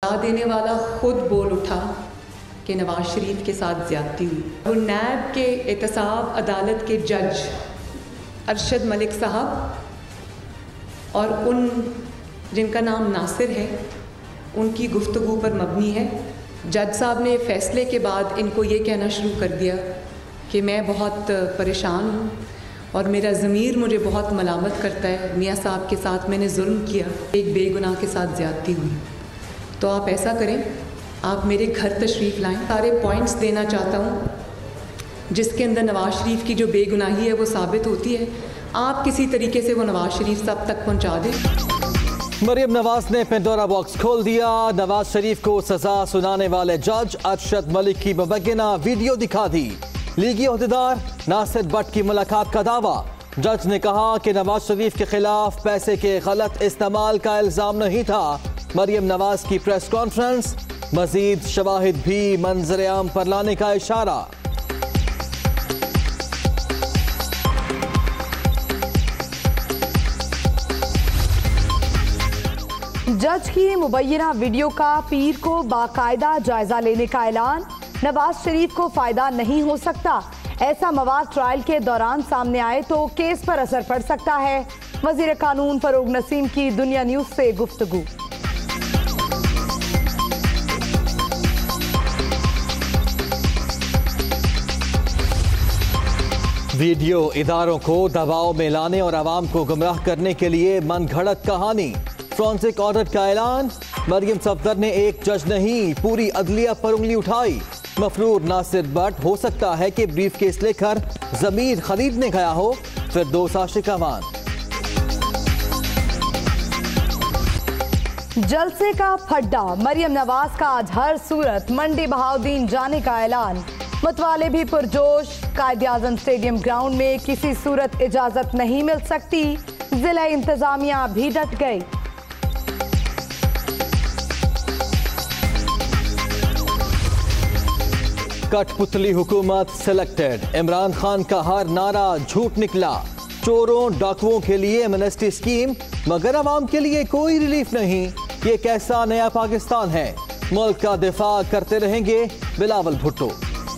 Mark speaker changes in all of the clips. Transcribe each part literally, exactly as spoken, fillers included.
Speaker 1: सजा देने वाला खुद बोल उठा कि नवाज शरीफ के साथ ज़्यादती हुई। वो नैब के एहतसाब अदालत के जज अरशद मलिक साहब और उन जिनका नाम नासिर है उनकी गुफ्तगू पर मबनी है। जज साहब ने फ़ैसले के बाद इनको ये कहना शुरू कर दिया कि मैं बहुत परेशान हूँ और मेरा ज़मीर मुझे बहुत मलामत करता है, मियाँ साहब के साथ मैंने जुल्म किया, एक बेगुनाह के साथ ज़्यादती हुई। तो आप ऐसा करें, आप मेरे घर तशरीफ़ लाएं। सारे पॉइंट्स देना चाहता हूँ जिसके अंदर नवाज शरीफ की जो बेगुनाही है वो साबित होती है। आप किसी तरीके से वो नवाज शरीफ साहब तक पहुँचा दें।
Speaker 2: मरियम नवाज ने पेंडोरा बॉक्स खोल दिया। नवाज शरीफ को सजा सुनाने वाले जज अरशद मलिक की मुबैना वीडियो दिखा दी। लीगी ओहदेदार नासिर भट्ट की मुलाकात का दावा। जज ने कहा कि नवाज शरीफ के खिलाफ पैसे के गलत इस्तेमाल का इल्जाम नहीं था। मरियम नवाज की प्रेस कॉन्फ्रेंस, मजीद शवाहिद भी मंजर आम पर लाने का इशारा।
Speaker 3: जज की मुबैना वीडियो का पीर को बाकायदा जायजा लेने का ऐलान। नवाज शरीफ को फायदा नहीं हो सकता। ऐसा मवाद ट्रायल के दौरान सामने आए तो केस पर असर पड़ सकता है। वजीर कानून फरोग नसीम की दुनिया न्यूज से गुफ्तगू।
Speaker 2: वीडियो इदारों को दबाव में लाने और आवाम को गुमराह करने के लिए मन घड़त कहानी। फ्रांसिक ऑडिट का ऐलान। मरियम सफदर ने एक जज नहीं पूरी अदलिया पर उंगली उठाई। मफरूर नासिर भट्ट हो सकता है कि ब्रीफ केस लेकर जमीन खरीदने गया हो, फिर दो आशिकावान।
Speaker 3: जलसे का फड्डा। मरियम नवाज का आज हर सूरत मंडी बहाउद्दीन जाने का ऐलान। मतवाले भी पुरजोश। कायदे आजम स्टेडियम ग्राउंड में किसी सूरत इजाजत नहीं मिल सकती। जिला इंतजामिया भी डट गई।
Speaker 2: कठपुतली हुकूमत सिलेक्टेड। इमरान खान का हर नारा झूठ निकला। चोरों डाकुओं के लिए एमनेस्टी स्कीम, मगर अवाम के लिए कोई रिलीफ नहीं। ये कैसा नया पाकिस्तान है? मुल्क का दिफा करते रहेंगे बिलावल भुट्टो।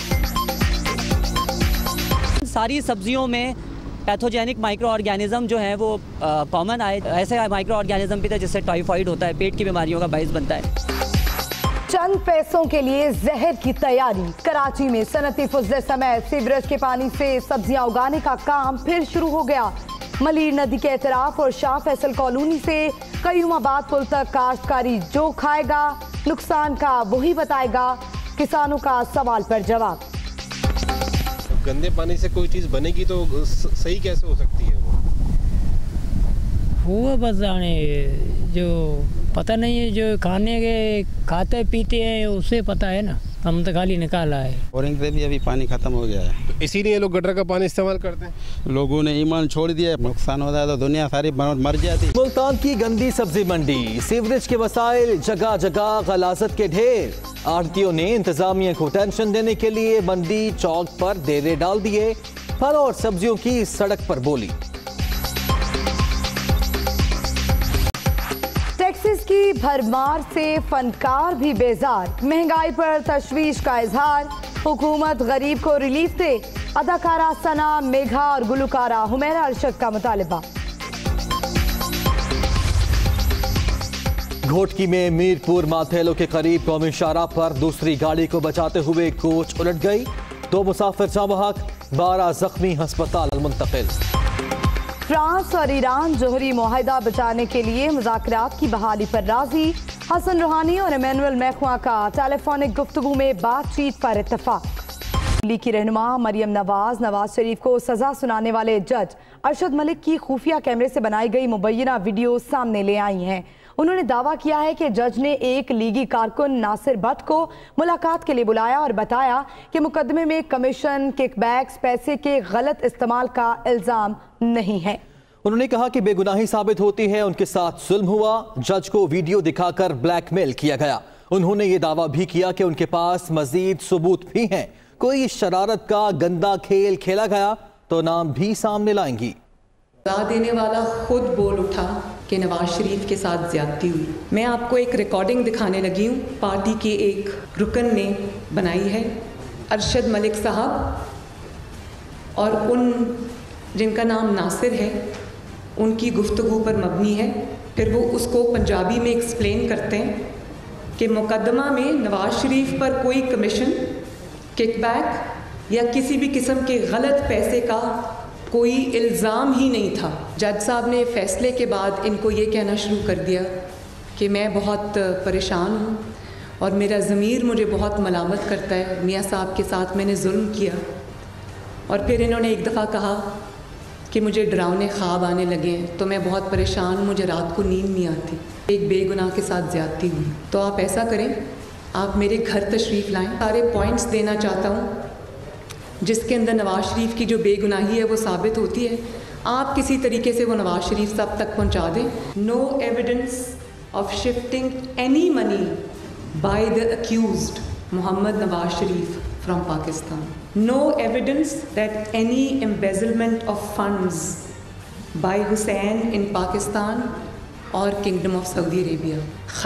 Speaker 4: सारी सब्जियों में पैथोजेनिक माइक्रो ऑर्गेनिज्म जो है वो कॉमन आए। ऐसे माइक्रो ऑर्गेनिज्म भी था जिससे टाइफाइड होता है, पेट की बीमारियों का बाइस बनता है।
Speaker 3: चंद पैसों के लिए जहर की तैयारी। कराची में सनती फुजले समय सीवरेज के पानी से सब्जियां उगाने का काम फिर शुरू हो गया। मलीर नदी के एतराफ और शाह फैसल कॉलोनी से कयूमाबाद पुल तक काश्तकारी जो खाएगा नुकसान का वही बताएगा। किसानों का सवाल पर जवाब।
Speaker 5: गंदे पानी से कोई चीज बनेगी तो सही कैसे हो सकती है? वो
Speaker 6: वो बस जाने जो पता नहीं है, जो खाने के खाते पीते हैं उससे पता है ना। हम तो खाली निकाला है।
Speaker 7: बोरिंग से भी अभी पानी खत्म हो गया है,
Speaker 5: तो इसीलिए लोग गटर का पानी इस्तेमाल करते हैं।
Speaker 7: लोगों ने ईमान छोड़ दिया, नुकसान होता है तो दुनिया सारी मर जाती।
Speaker 2: मुल्तान की गंदी सब्जी मंडी, सीवरेज के मसाइल, जगह जगह गलाजत के ढेर। आढ़तियों ने इंतजामिया को टेंशन देने के लिए मंडी चौक पर डेरे डाल दिए। फल और सब्जियों की सड़क पर बोली।
Speaker 3: टैक्सेस की भरमार से फनकार भी बेजार। महंगाई पर तशवीश का इजहार। हुकूमत गरीब को रिलीफ दे। अदाकारा सना मेघा और गुलकारा हुमैरा अरशद का मुतालिबा।
Speaker 2: घोटकी में मीरपुर माथेलो के करीब कौमी शाहराह पर दूसरी गाड़ी को बचाते हुए कोच उलट गई। दो मुसाफिर जाँ बहक, बारह जख्मी अस्पताल मुंतकिल।
Speaker 3: फ्रांस और ईरान जोहरी मुआहिदा बचाने के लिए मजाक रात की बहाली पर राजी। हसन रूहानी और इमैनुअल मैख्वा का टेलीफोनिक गुफ्तगू में बातचीत पर इत्तफाक। लीग की रहनुमा मरियम नवाज नवाज शरीफ को सजा सुनाने वाले जज अरशद मलिक की खुफिया कैमरे से बनाई गई मुबैना वीडियो सामने ले आई हैं। उन्होंने दावा किया है कि जज ने एक लीगी कारकुन नासिर भट्ट को मुलाकात के लिए बुलाया और बताया कि मुकदमे में कमीशन, किकबैक्स, पैसे के गलत इस्तेमाल का इल्जाम नहीं है।
Speaker 2: उन्होंने कहा कि बेगुनाही साबित होती है, उनके साथ जुल्म हुआ। जज को वीडियो दिखाकर ब्लैकमेल किया गया। उन्होंने ये दावा भी किया कि उनके पास मजीद सबूत भी हैं। कोई शरारत का गंदा खेल खेला गया तो नाम भी सामने लाएंगी।
Speaker 1: सजा देने वाला खुद बोल उठा कि नवाज शरीफ के साथ ज्यादती हुई। मैं आपको एक रिकॉर्डिंग दिखाने लगी हूँ, पार्टी के एक रुकन ने बनाई है, अरशद मलिक साहब और उन जिनका नाम नासिर है उनकी गुफ्तगू पर मबनी है। फिर वो उसको पंजाबी में एक्सप्लेन करते हैं कि मुकदमा में नवाज शरीफ पर कोई कमीशन, किकबैक या किसी भी किस्म के गलत पैसे का कोई इल्ज़ाम ही नहीं था। जज साहब ने फ़ैसले के बाद इनको ये कहना शुरू कर दिया कि मैं बहुत परेशान हूँ और मेरा ज़मीर मुझे बहुत मलामत करता है, मियाँ साहब के साथ मैंने जुल्म किया। और फिर इन्होंने एक दफ़ा कहा कि मुझे डरावने ख्वाब आने लगे हैं, तो मैं बहुत परेशान हूँ, मुझे रात को नींद नहीं आती, एक बेगुनाह के साथ ज्यादती हुई। तो आप ऐसा करें, आप मेरे घर तशरीफ़ लाएं, सारे पॉइंट्स देना चाहता हूँ जिसके अंदर नवाज शरीफ की जो बेगुनाही है वो साबित होती है। आप किसी तरीके से वो नवाज शरीफ साहब तक पहुँचा दें। No evidence of shifting any money by the accused Mohammad Nawaz Sharif from Pakistan. No evidence that any embezzlement of funds by Hussein in Pakistan or Kingdom of Saudi Arabia.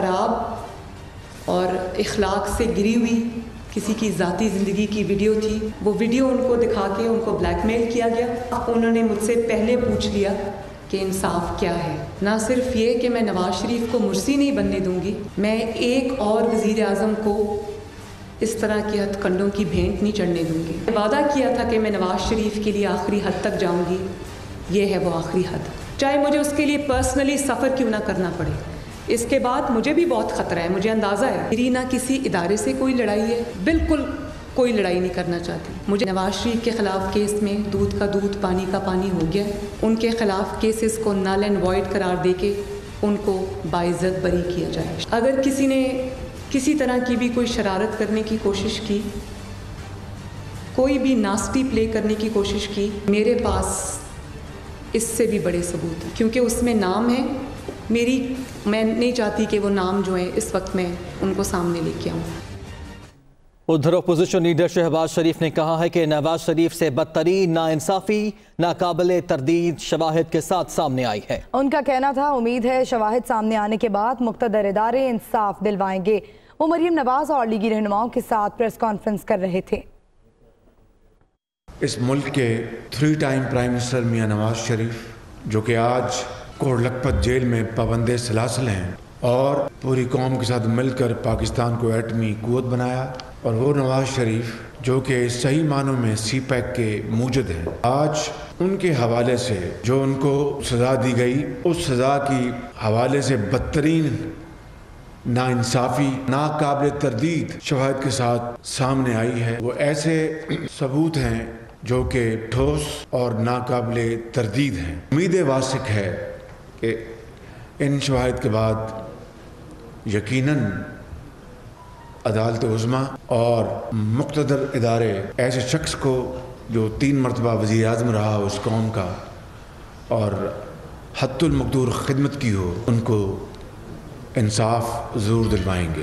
Speaker 1: ख़राब और इखलाक से गिरी हुई किसी की ज़ाती ज़िंदगी की वीडियो थी, वो वीडियो उनको दिखा के उनको ब्लैकमेल किया गया। उन्होंने मुझसे पहले पूछ लिया कि इंसाफ क्या है। ना सिर्फ ये कि मैं नवाज शरीफ को मुर्सी नहीं बनने दूँगी, मैं एक और वज़ीर आज़म को इस तरह की हथकंडों की भेंट नहीं चढ़ने दूंगी। वादा किया था कि मैं नवाज शरीफ के लिए आखिरी हद तक जाऊंगी, ये है वो आखिरी हद, चाहे मुझे उसके लिए पर्सनली सफ़र क्यों ना करना पड़े। इसके बाद मुझे भी बहुत ख़तरा है, मुझे अंदाज़ा है मेरी ना किसी इदारे से कोई लड़ाई है, बिल्कुल कोई लड़ाई नहीं करना चाहती। मुझे नवाज शरीफ के ख़िलाफ़ केस में दूध का दूध पानी का पानी हो गया। उनके ख़िलाफ़ केसेस को नल एंड वॉइड करार दे के उनको बाइज़्ज़त बरी किया जाए। अगर किसी ने किसी तरह की भी कोई शरारत करने की कोशिश की, कोई भी नास्टी प्ले करने की कोशिश की, मेरे पास इससे भी बड़े सबूत हैं, क्योंकि उसमें नाम है मेरी। मैं नहीं चाहती कि वो नाम जो है इस वक्त मैं उनको सामने लेके आऊँ।
Speaker 2: उधर अपोजिशन लीडर शहबाज शरीफ ने कहा है कि नवाज शरीफ से बदतरीन नाइंसाफ़ी नाकाबिले तरदीद शवाहिद के साथ सामने आई है। उनका कहना था, उम्मीद है शवाहिद सामने आने के बाद मुक़्तदर इदारे इंसाफ दिलवाएंगे। वो मरियम नवाज और लीगी रहनुमाओं के साथ प्रेस कॉन्फ्रेंस कर रहे थे।
Speaker 8: इस मुल्क के थ्री टाइम प्राइम मिनिस्टर मियाँ नवाज शरीफ, जो कि आज कोट लखपत जेल में पाबंदे सलासल हैं और पूरी कौम के साथ मिलकर पाकिस्तान को एटमी कुव्वत बनाया, और वो नवाज शरीफ जो कि सही मानों में सी पैक के मूजद हैं, आज उनके हवाले से जो उनको सज़ा दी गई, उस सज़ा की हवाले से बदतरीन नाइंसाफ़ी नाकाबिल तरदीद शवाहिद के साथ सामने आई है। वो ऐसे सबूत हैं जो कि ठोस और नाकाबिल तरदीद हैं। उम्मीद वासिक है कि इन शवाहिद के बाद यकीनन अदालत उज़्मा और मुक़्तदर इदारे ऐसे शख्स को जो तीन मरतबा वज़ीर आज़म रहा उस कौम का और हद्दुल मक़दूर खिदमत की हो, उनको इंसाफ ज़रूर दिलवाएंगे।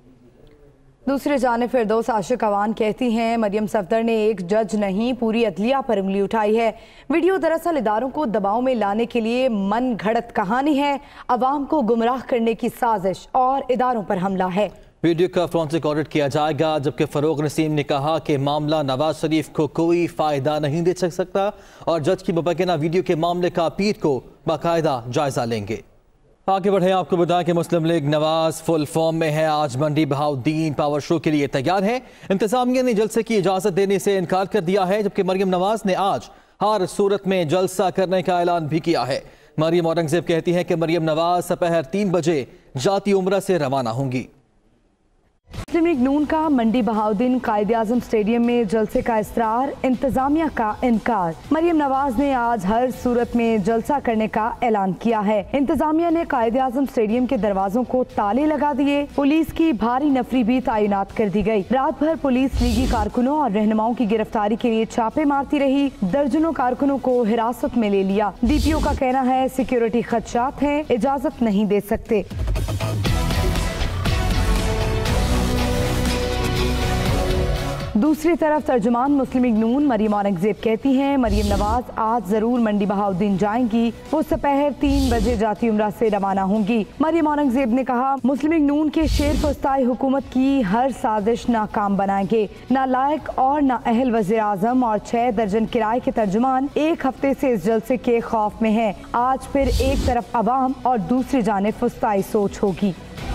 Speaker 3: दूसरी जानिब फिरदौस आशिक अवान कहती हैं, मरियम सफदर ने एक जज नहीं पूरी अदलिया पर उंगली उठाई है। वीडियो दरअसल इदारों को दबाव में लाने के लिए मन घड़त कहानी है, अवाम को गुमराह करने की साजिश और इदारों पर हमला है।
Speaker 2: वीडियो का फॉरेंसिक ऑडिट किया जाएगा, जबकि फरोग नसीम ने कहा कि मामला नवाज शरीफ को कोई फायदा नहीं दे सकता और जज की मुबैना वीडियो के मामले का पीर को बाकायदा जायजा लेंगे। आगे बढ़े, आपको बताएं कि मुस्लिम लीग नवाज फुल फॉर्म में है। आज मंडी बहाउद्दीन पावर शो के लिए तैयार है। इंतजामिया ने जलसे की इजाजत देने से इनकार कर दिया है, जबकि मरियम नवाज ने आज हर सूरत में जलसा करने का ऐलान भी किया है। मरियम औरंगजेब कहती है कि मरियम नवाज दोपहर तीन बजे जाती उम्रा से रवाना होंगी।
Speaker 3: मुस्लिम लीग नून का मंडी बहाउद्दीन कायदे आजम स्टेडियम में जलसे का इसरार, इंतजामिया का इनकार। मरियम नवाज ने आज हर सूरत में जलसा करने का ऐलान किया है। इंतजामिया ने कायदे आजम स्टेडियम के दरवाजों को ताले लगा दिए। पुलिस की भारी नफरी भी तैनात कर दी गई। रात भर पुलिस लीगी कारकुनों और रहनुमाओं की गिरफ्तारी के लिए छापे मारती रही। दर्जनों कारकुनों को हिरासत में ले लिया। डीपीओ का कहना है सिक्योरिटी खदशात है, इजाजत नहीं दे सकते। दूसरी तरफ तर्जुमान मुस्लिम लीग नून मरियम औरंगजेब कहती हैं मरियम नवाज आज जरूर मंडी बहाउद्दीन जाएंगी। वो दोपहर तीन बजे जाती उम्रा से रवाना होंगी। मरियम औरंगजेब ने कहा मुस्लिम लीग नून के शेर फस्ताई हुकूमत की हर साजिश नाकाम बनाएंगे। नालायक और नाअहल वज़ीर आज़म और छह दर्जन किराए के तर्जुमान एक हफ्ते से इस जलसे के खौफ में हैं। आज फिर एक तरफ अवाम और दूसरी जानिब फस्ताई सोच होगी।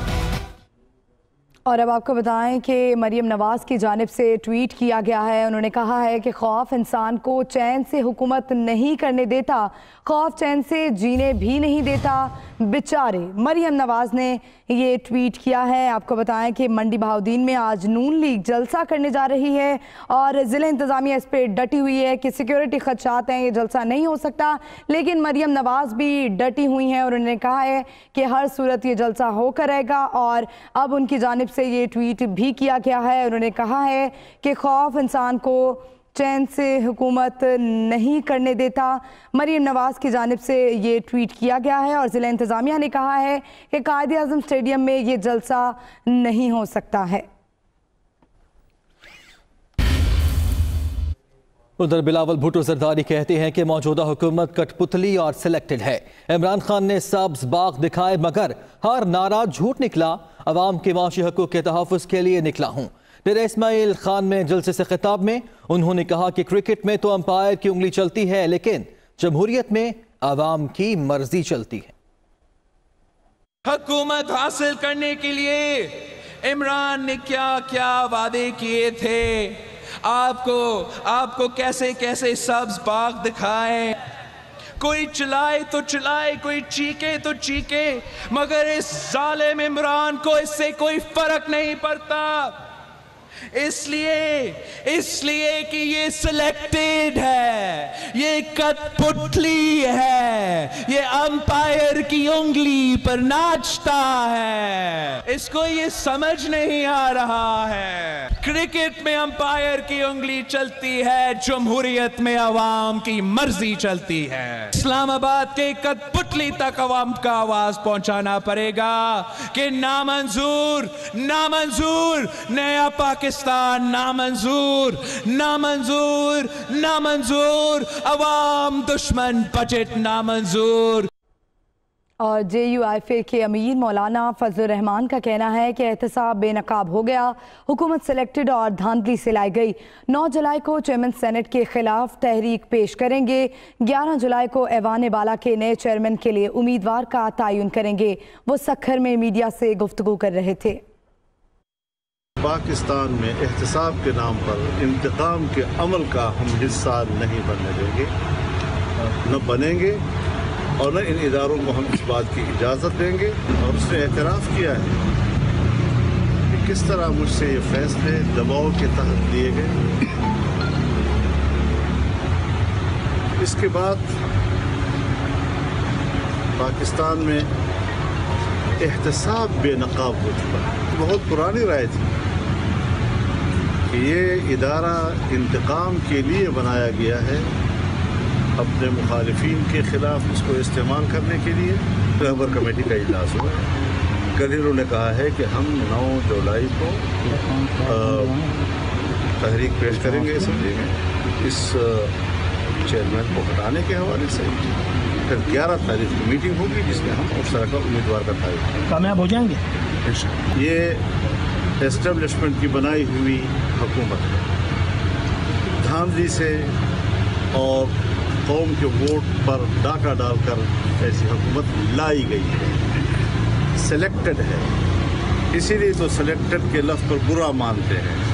Speaker 3: और अब आपको बताएं कि मरियम नवाज की जानिब से ट्वीट किया गया है। उन्होंने कहा है कि खौफ इंसान को चैन से हुकूमत नहीं करने देता, खौफ चैन से जीने भी नहीं देता। बेचारे मरियम नवाज ने ये ट्वीट किया है। आपको बताएं कि मंडी बहाउद्दीन में आज नून लीग जलसा करने जा रही है और ज़िला इंतज़ामिया इस पर डटी हुई है कि सिक्योरिटी खदशात हैं, ये जलसा नहीं हो सकता। लेकिन मरियम नवाज भी डटी हुई हैं और उन्होंने कहा है कि हर सूरत ये जलसा होकर रहेगा। और अब उनकी जानिब से ये ट्वीट भी किया गया है। उन्होंने कहा है कि खौफ इंसान को चैन से हुकूमत नहीं करने देता। मरियम नवाज की जानिब से ये ट्वीट किया गया है और ज़िला इंतज़ामिया ने कहा है कि कायदे आज़म स्टेडियम में ये जलसा नहीं हो सकता है।
Speaker 2: उधर बिलावल भुट्टो जरदारी कहते हैं कि मौजूदा हुकूमत कठपुतली और सिलेक्टेड है। इमरान खान ने सब्ज बाग दिखाए मगर हर नारा झूठ निकला। अवाम के माशी हकूक़ के तहफ़्फ़ुज़ के लिए निकला हूँ। डेरा इस्माइल खान में जलसे से खिताब में उन्होंने कहा कि क्रिकेट में तो अंपायर की उंगली चलती है लेकिन जमहूरियत में अवाम की मर्जी चलती है।
Speaker 9: हुकूमत हासिल करने के लिए इमरान ने क्या क्या वादे किए थे, आपको आपको कैसे कैसे सब्ज बाग दिखाए। कोई चिल्लाए तो चिल्लाए, कोई चीखे तो चीखे, मगर इस जालिम इमरान को इससे कोई फर्क नहीं पड़ता। इसलिए इसलिए कि ये सिलेक्टेड है, ये कठपुतली है, ये अंपायर की उंगली पर नाचता है। इसको ये समझ नहीं आ रहा है। क्रिकेट में अंपायर की उंगली चलती है, जमहूरियत में अवाम की मर्जी चलती है। इस्लामाबाद के कठपुतली तक अवाम का आवाज पहुंचाना पड़ेगा कि नामंजूर नामंजूर, नया पाकिस्तान नामंजूर नामंजूर नामंजूर, अवाम दुश्मन बजट नामंजूर।
Speaker 3: और जे यू आई फिर के अमीर मौलाना फजल रहमान का कहना है कि एहतसाब बेनकाब हो गया, हुकूमत सिलेक्टेड और धांधली से लाई गई। नौ जुलाई को चेयरमैन सेनेट के खिलाफ तहरीक पेश करेंगे। ग्यारह जुलाई को ऐवान बाला के नए चेयरमैन के लिए उम्मीदवार का तयन करेंगे। वो सखर में मीडिया से गुफ्तगू कर रहे थे।
Speaker 10: पाकिस्तान में एहतसाब के नाम पर इंतकाम के अमल का हम हिस्सा नहीं बनने देंगे, न बनेंगे और न इन इदारों को हम इस बात की इजाज़त देंगे। और उसने एतराफ़ किया है कि किस तरह मुझसे ये फैसले दबाव के तहत लिए गए। इसके बाद पाकिस्तान में एहतसाब बेनकाब हो चुका है। बहुत पुरानी राय थी कि ये इदारा इंतकाम के लिए बनाया गया है, अपने मुखालिफिन के खिलाफ इसको इस्तेमाल करने के लिए। रहबर कमेटी का इजलास हुआ है। कल इन्होंने कहा है कि हम नौ जुलाई को तहरीक पेश करेंगे असम्बली में इस चेयरमैन को हटाने के हवाले से। फिर ग्यारह तारीख की मीटिंग होगी जिसमें हम उस तरह का उम्मीदवार का तयन
Speaker 11: कामयाब हो जाएंगे।
Speaker 10: ये एस्टेब्लिशमेंट की बनाई हुई हुकूमत धांधली से और कौम के वोट पर डाका डालकर ऐसी हुकूमत लाई गई है। सिलेक्टेड है, इसीलिए तो सिलेक्टेड के लफ्ज़ पर बुरा मानते हैं।